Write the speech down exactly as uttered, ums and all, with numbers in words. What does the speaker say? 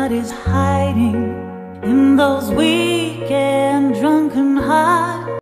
what is hiding in those weak and drunken highs.